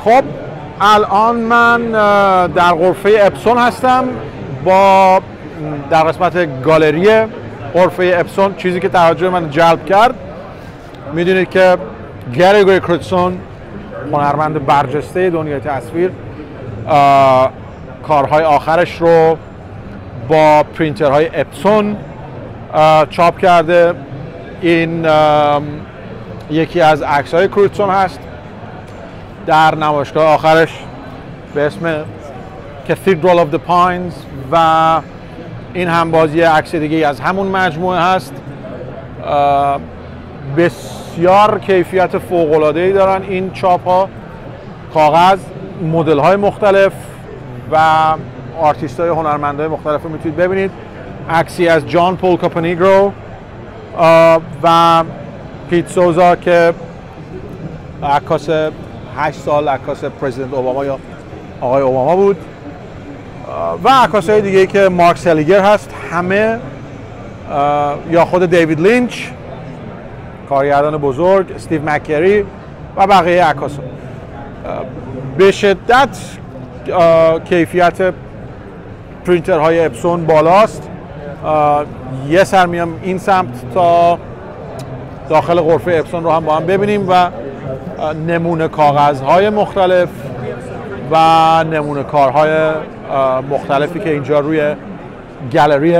خب الان من در غرفه اپسون هستم با در قسمت گالری غرفه اپسون. چیزی که توجه من جلب کرد، میدونید که گریگوری کریتسون هنرمند برجسته دنیای تصویر کارهای آخرش رو با پرینترهای اپسون چاپ کرده. این یکی از عکس‌های کریتسون هست در نمایشگاه آخرش به اسم Cathedral of the Pines و این هم بازی عکس دیگه از همون مجموعه هست. بسیار کیفیت فوق‌العاده‌ای دارن این چاپ ها، کاغذ، مدل های مختلف و آرتیست های هنرمندای مختلف رو میتونید ببینید. عکسی از جان پول کاپنیگرو و پیت سوزا که عکاس 8 سال عکاس پرزیدنت اوباما یا آقای اوباما بود و عکاسای دیگه که مارک سلیگر هست، همه یا خود دیوید لینچ کارگردان بزرگ، استیو مکری و بقیه عکاسا. به شدت کیفیت پرینترهای اپسون بالاست. یه سر میام این سمت تا داخل غرفه اپسون رو هم با هم ببینیم و نمونه کاغذهای مختلف و نمونه کارهای مختلفی که اینجا روی گالری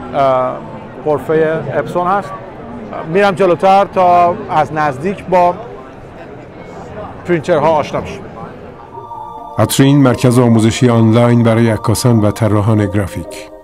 غرفه اپسون هست. میرم جلوتر تا از نزدیک با پرینترها آشنا بشیم. هترین مرکز آموزشی آنلاین برای عکاسان و طراحان گرافیک.